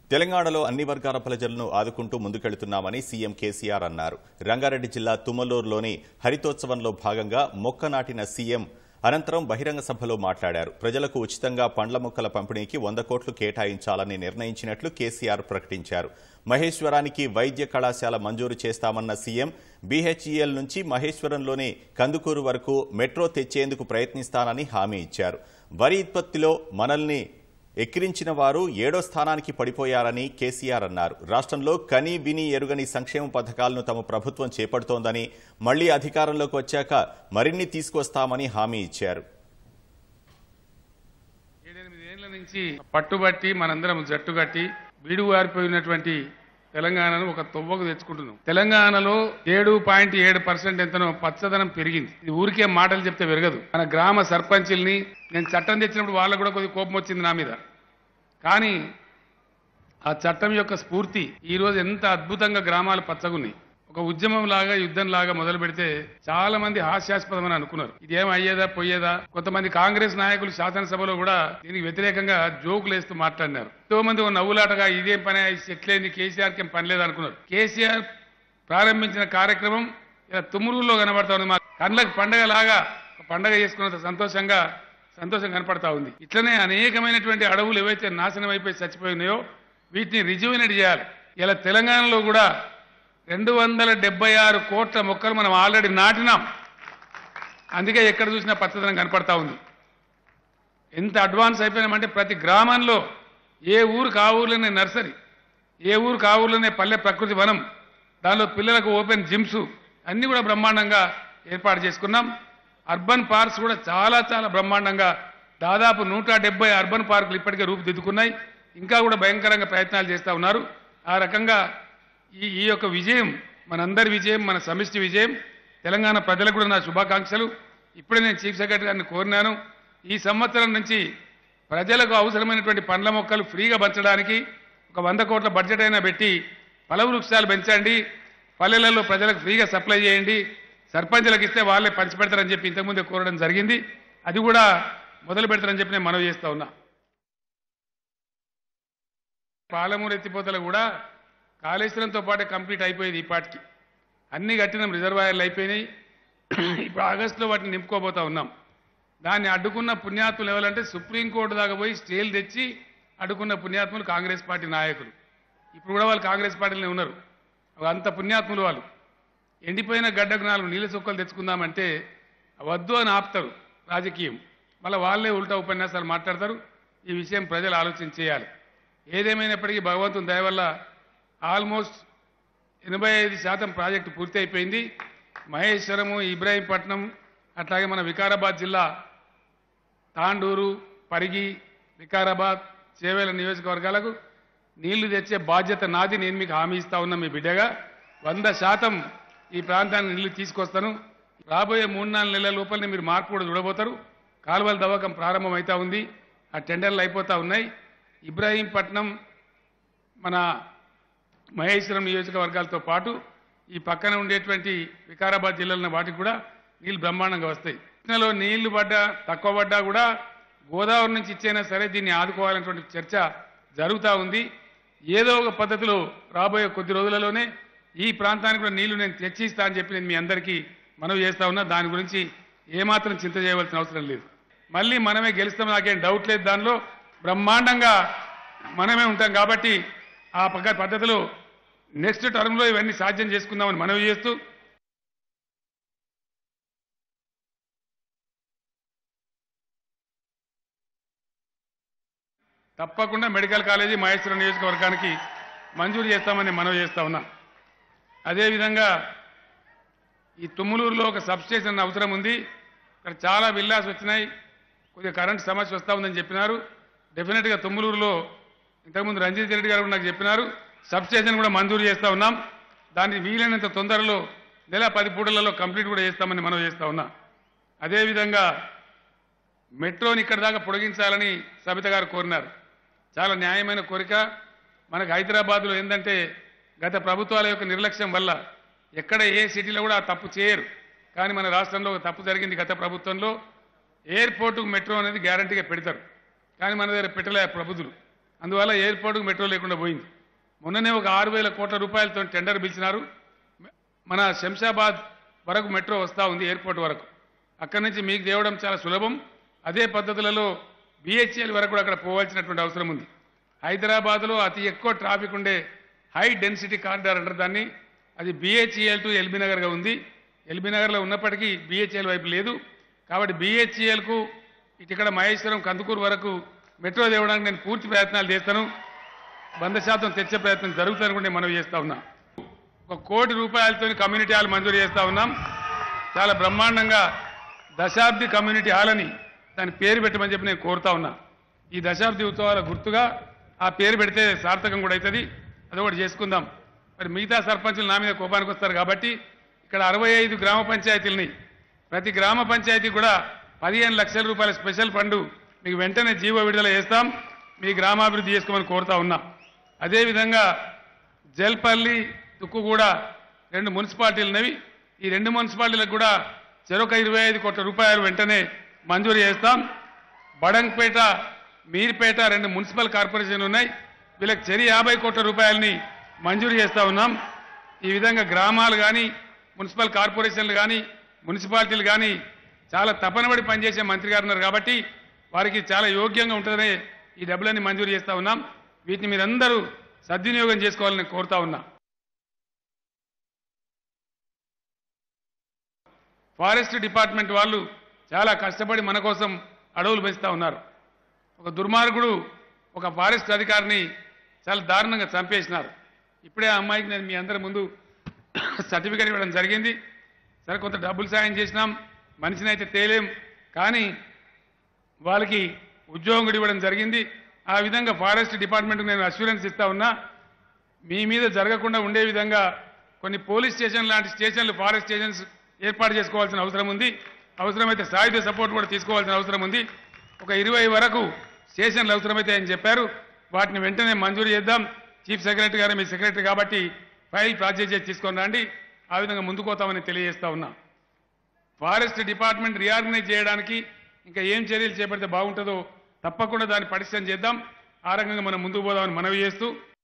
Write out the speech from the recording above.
తెలంగాణలో అన్ని వర్గాల ప్రజలను ఆదుకుంటూ ముందుకెళ్తున్నామని సీఎం కేసీఆర్ అన్నారు. రంగారెడ్డి జిల్లా తుమ్మలూరులోని హరితోత్సవంలో భాగంగా మొక్క నాటిన సీఎం అనంతరం బహిరంగ సభలో మాట్లాడారు. ప్రజలకు ఉచితంగా పండ్ల మొక్కల పంపిణీకి 100 కోట్లు కేటాయించాలని నిర్ణయించినట్లు కేసీఆర్ ప్రకటించారు. మహేశ్వరానికి వైద్య కళాశాల మంజూరు చేస్తామన్న సీఎం బీహెచ్ఈఎల్ నుంచి మహేశ్వరంలోని కందుకూరు వరకు మెట్రో తెచ్చేందుకు ప్రయత్నిస్తానని హామీ ఇచ్చారు. వరి ఉత్పత్తిలో మనల్ని ఎక్కిరించిన వారు 7వ స్థానానికి పడిపోయారని కేసీఆర్ అన్నారు. రాష్ట్రంలో కని విని ఎరుగని సంక్షేమ పథకాలను తమ ప్రభుత్వం చేపడుతోందని, మళ్లీ అధికారంలోకి వచ్చాక మరిన్ని తీసుకొస్తామని హామీ ఇచ్చారు. 7-8 ఏళ్ల నుంచి పట్టుబట్టి మనందరం జట్టుగట్టి వీడువారిపోయినటువంటి తెలంగాణను ఒక తొవ్వకు తెచ్చుకుంటున్నాం. తెలంగాణలో 7.7% ఎంతనో పచ్చదనం పెరిగింది. ఇది ఊరికే మాటలు చెప్తే పెరగదు. మన గ్రామ సర్పంచుల్ని నేను చట్టం తెచ్చినప్పుడు వాళ్ళకు కూడా కొద్దిగా కోపం వచ్చింది నా మీద. కానీ ఆ చట్టం యొక్క స్ఫూర్తి ఈ రోజు ఎంత అద్భుతంగా గ్రామాలు పచ్చగున్నాయి. ఒక ఉద్యమం లాగా యుద్ధం లాగా మొదలు పెడితే చాలా మంది హాస్యాస్పదమని అనుకున్నారు. ఇదేం అయ్యేదా పోయేదా. కొంతమంది కాంగ్రెస్ నాయకులు శాసనసభలో కూడా దీనికి వ్యతిరేకంగా జోకులు వేస్తూ మాట్లాడినారు. ఎంతో మంది నవ్వులాటగా ఇదేం పని ఎట్లేంది, కేసీఆర్కి ఏం పని లేదనుకున్నారు. కేసీఆర్ ప్రారంభించిన కార్యక్రమం ఇలా తుమ్మురులో కనబడతా ఉంది. మా కళ్ళకు పండగ లాగా పండగ చేసుకున్నంత సంతోషం కనపడతా ఉంది. ఇట్లనే అనేకమైనటువంటి అడవులు ఏవైతే నాశనం అయిపోయి చచ్చిపోయినాయో వీటిని రిజ్యూనేట్ చేయాలి. ఇలా తెలంగాణలో కూడా 276 కోట్ల మొక్కలు మనం ఆల్రెడీ నాటినాం. అందుకే ఎక్కడ చూసినా పచ్చదనం కనపడతా ఉంది. ఎంత అడ్వాన్స్ అయిపోయినామంటే ప్రతి గ్రామంలో ఏ ఊరికి ఆ ఊర్లోనే నర్సరీ, ఏ ఊరికి ఆ ఊర్లోనే పల్లె ప్రకృతి వనం, దానిలో పిల్లలకు ఓపెన్ జిమ్స్ అన్ని కూడా బ్రహ్మాండంగా ఏర్పాటు చేసుకున్నాం. అర్బన్ పార్క్స్ కూడా చాలా చాలా బ్రహ్మాండంగా దాదాపు 170 అర్బన్ పార్కులు ఇప్పటికే రూపుదిద్దుకున్నాయి. ఇంకా కూడా భయంకరంగా ప్రయత్నాలు చేస్తూ ఉన్నారు. ఆ రకంగా ఈ యొక్క విజయం మనందరి విజయం, మన సమిష్టి విజయం. తెలంగాణ ప్రజలకు కూడా నా శుభాకాంక్షలు. ఇప్పుడే నేను చీఫ్ సెక్రటరీ గారిని కోరినాను. ఈ సంవత్సరం నుంచి ప్రజలకు అవసరమైనటువంటి పండ్ల మొక్కలు ఫ్రీగా పంచడానికి ఒక 100 కోట్ల బడ్జెట్ అయినా పెట్టి ఫల వృక్షాలు పెంచండి, పల్లెలలో ప్రజలకు ఫ్రీగా సప్లై చేయండి, సర్పంచులకు ఇస్తే వాళ్ళే పంచిపెడతారని చెప్పి ఇంతకుముందే కోరడం జరిగింది. అది కూడా మొదలు పెడతారని చెప్పి నేను మనవి చేస్తా ఉన్నా. పాలమూరు ఎత్తిపోతలు కూడా కాళేశ్వరంతో పాటే కంప్లీట్ అయిపోయేది. ఈ పాటికి అన్ని కట్టినాం, రిజర్వాయర్లు అయిపోయినాయి. ఇప్పుడు ఆగస్టులో వాటిని నింపుకోబోతా ఉన్నాం. దాన్ని అడ్డుకున్న పుణ్యాత్ములు ఎవరంటే సుప్రీంకోర్టు దాకా పోయి స్టేలు తెచ్చి అడ్డుకున్న పుణ్యాత్ములు కాంగ్రెస్ పార్టీ నాయకులు. ఇప్పుడు కూడా వాళ్ళు కాంగ్రెస్ పార్టీలోనే ఉన్నారు. అంత పుణ్యాత్ములు వాళ్ళు. ఎండిపోయిన గడ్డకు 4 నీళ్ళ చుక్కలు తెచ్చుకుందామంటే వద్దు అని ఆపుతారు రాజకీయం. మళ్ళీ వాళ్ళే ఉల్టా ఉపన్యాసాలు మాట్లాడతారు. ఈ విషయం ప్రజలు ఆలోచన చేయాలి. ఏదేమైనప్పటికీ భగవంతుని దయ వల్ల ఆల్మోస్ట్ 85% ప్రాజెక్టు పూర్తి అయిపోయింది. మహేశ్వరము, ఇబ్రాహీంపట్నం, అట్లాగే మన వికారాబాద్ జిల్లా తాండూరు, పరిగి, వికారాబాద్, చేవేల నియోజకవర్గాలకు నీళ్లు తెచ్చే బాధ్యత నాది. నేను మీకు హామీ ఇస్తా ఉన్నా మీ బిడ్డగా. 100% ఈ ప్రాంతానికి నీళ్లు తీసుకొస్తాను. రాబోయే 3-4 నెలల లోపలనే మీరు మార్పు కూడా చూడబోతారు. కాలువల దవ్వకం ప్రారంభం అవుతా ఉంది. ఆ టెండర్లు అయిపోతా ఉన్నాయి. ఇబ్రాహీంపట్నం, మన మహేశ్వరం నియోజకవర్గాలతో పాటు ఈ పక్కన ఉండేటువంటి వికారాబాద్ జిల్లాలో వాటికి కూడా నీళ్లు బ్రహ్మాండంగా వస్తాయి. కృష్ణలో నీళ్లు తక్కువ పడ్డా కూడా గోదావరి నుంచి ఇచ్చైనా సరే దీన్ని ఆదుకోవాలనేటువంటి చర్చ జరుగుతూ ఉంది. ఏదో ఒక పద్ధతిలో రాబోయే కొద్ది రోజులలోనే ఈ ప్రాంతానికి కూడా నీళ్లు నేను తెచ్చిస్తా అని చెప్పి నేను మీ అందరికీ మనవి చేస్తా ఉన్నా. దాని గురించి ఏమాత్రం చింత చేయవలసిన అవసరం లేదు. మళ్ళీ మనమే గెలుస్తాం, నాకేం డౌట్ లేదు. దానిలో బ్రహ్మాండంగా మనమే ఉంటాం. కాబట్టి ఆ పద్ధతిలో నెక్స్ట్ టర్మ్లో ఇవన్నీ సాధ్యం చేసుకుందామని మనవి చేస్తూ, తప్పకుండా మెడికల్ కాలేజీ మహేశ్వరం నియోజకవర్గానికి మంజూరు చేస్తామని మనవి చేస్తా ఉన్నా. అదేవిధంగా ఈ తుమ్మలూరులో ఒక సబ్స్టేషన్ అవసరం ఉంది. ఇక్కడ చాలా విల్లాస్ వచ్చినాయి, కొద్దిగా కరెంట్ సమస్య వస్తూ ఉందని చెప్పినారు. డెఫినెట్గా తుమ్మలూరులో ఇంతకుముందు రంజిత్ రెడ్డి గారు నాకు చెప్పినారు, సబ్స్టేషన్ కూడా మంజూరు చేస్తూ ఉన్నాం. దాన్ని వీలైనంత తొందరలో 10 పూటలలో కంప్లీట్ కూడా చేస్తామని మనం చేస్తూ ఉన్నాం. అదేవిధంగా మెట్రోని ఇక్కడ దాకా పొడిగించాలని సబిత గారు కోరినారు. చాలా న్యాయమైన కోరిక. మనకు హైదరాబాద్లో ఏంటంటే గత ప్రభుత్వాల యొక్క నిర్లక్ష్యం వల్ల ఎక్కడ ఏ సిటీలో కూడా తప్పు చేయరు. కానీ మన రాష్ట్రంలో తప్పు జరిగింది. గత ప్రభుత్వంలో ఎయిర్పోర్టుకు మెట్రో అనేది గ్యారంటీగా పెడతారు, కానీ మన దగ్గర పెట్టలే ప్రభుత్వం. అందువల్ల ఎయిర్పోర్టుకు మెట్రో లేకుండా పోయింది. మొన్ననే ఒక 6,000 కోట్ల రూపాయలతో టెండర్ పిలిచినారు. మన శంషాబాద్ వరకు మెట్రో వస్తూ ఉంది, ఎయిర్పోర్ట్ వరకు. అక్కడి నుంచి మీకు తేవడం చాలా సులభం. అదే పద్ధతులలో BHEL వరకు కూడా అక్కడ పోవాల్సినటువంటి అవసరం ఉంది. హైదరాబాద్లో అతి ఎక్కువ ట్రాఫిక్ ఉండే హై డెన్సిటీ కారిడార్ అంటారు దాన్ని. అది BHEL టు ఎల్బీ నగర్గా ఉంది. ఎల్బీ నగర్లో ఉన్నప్పటికీ BHEL వైపు లేదు. కాబట్టి BHELకు ఇక్కడ మహేశ్వరం కందుకూరు వరకు మెట్రో తేవడానికి నేను పూర్తి ప్రయత్నాలు చేస్తాను. 100% తెచ్చే ప్రయత్నం జరుగుతుందని కూడా నేను మనవి చేస్తా ఉన్నా. 1 కోటి రూపాయలతో కమ్యూనిటీ హాల్ మంజూరు చేస్తా ఉన్నాం. చాలా బ్రహ్మాండంగా దశాబ్ది కమ్యూనిటీ హాల్ అని దాని పేరు పెట్టమని చెప్పి నేను కోరుతా ఉన్నా. ఈ దశాబ్ది ఉత్సవాల గుర్తుగా ఆ పేరు పెడితే సార్థకం కూడా అవుతుంది. అదొకటి చేసుకుందాం. మరి మిగతా సర్పంచులు నా మీద కోపానికి వస్తారు కాబట్టి ఇక్కడ 65 గ్రామ పంచాయతీలని, ప్రతి గ్రామ పంచాయతీ కూడా 15 లక్షల రూపాయల స్పెషల్ ఫండ్ మీకు వెంటనే జీవో విడుదల చేస్తాం. మీ గ్రామాభివృద్ధి చేసుకోమని కోరుతా ఉన్నా. అదేవిధంగా జల్పల్లి, తుక్కుగూడ 2 మున్సిపాలిటీలు ఉన్నవి. ఈ 2 మున్సిపాలిటీలకు కూడా చెరొక 25 కోట్ల రూపాయలు వెంటనే మంజూరు చేస్తాం. బడంగ్పేట, మీర్పేట 2 మున్సిపల్ కార్పొరేషన్లు ఉన్నాయి. వీళ్ళకి చెరి 50 కోట్ల రూపాయలని మంజూరు చేస్తా ఉన్నాం. ఈ విధంగా గ్రామాలు కానీ, మున్సిపల్ కార్పొరేషన్లు కానీ, మున్సిపాలిటీలు కానీ చాలా తపనబడి పనిచేసే మంత్రి గారు ఉన్నారు కాబట్టి వారికి చాలా యోగ్యంగా ఉంటుందనే ఈ డబ్బులన్నీ మంజూరు చేస్తా ఉన్నాం. వీటిని మీరందరూ సద్వినియోగం చేసుకోవాలని కోరుతా ఉన్నా. ఫారెస్ట్ డిపార్ట్మెంట్ వాళ్ళు చాలా కష్టపడి మన కోసం అడవులు పెంచుతా ఉన్నారు. ఒక దుర్మార్గుడు ఒక ఫారెస్ట్ అధికారిని చాలా దారుణంగా చంపేసినారు. ఇప్పుడే ఆ అమ్మాయికి నేను మీ అందరి ముందు సర్టిఫికేట్ ఇవ్వడం జరిగింది. సరే, కొంత డబ్బులు సాయం చేసినాం, మనిషిని అయితే తేలేం, కానీ వాళ్ళకి ఉద్యోగం కూడా ఇవ్వడం జరిగింది. ఆ విధంగా ఫారెస్ట్ డిపార్ట్మెంట్కి నేను అష్యూరెన్స్ ఇస్తా ఉన్నా. మీ మీద జరగకుండా ఉండే విధంగా కొన్ని పోలీస్ స్టేషన్ లాంటి స్టేషన్లు, ఫారెస్ట్ స్టేషన్స్ ఏర్పాటు చేసుకోవాల్సిన అవసరం ఉంది. అవసరమైతే సాయుధ సపోర్ట్ కూడా తీసుకోవాల్సిన అవసరం ఉంది. ఒక 20 వరకు స్టేషన్లు అవసరమైతే అని చెప్పారు. వాటిని వెంటనే మంజూరు చేద్దాం. చీఫ్ సెక్రటరీ గారు మీ సెక్రటరీ కాబట్టి ఫైల్ ప్రాసెస్ చేసి తీసుకొని రండి. ఆ విధంగా ముందుకు పోతామని తెలియజేస్తా ఉన్నా. ఫారెస్ట్ డిపార్ట్మెంట్ రీఆర్గనైజ్ చేయడానికి ఇంకా ఏం చర్యలు చేపడితే బాగుంటుందో తప్పకుండా దాన్ని పటిష్టం చేద్దాం. ఆ రకంగా మనం ముందుకు పోదామని మనవి చేస్తూ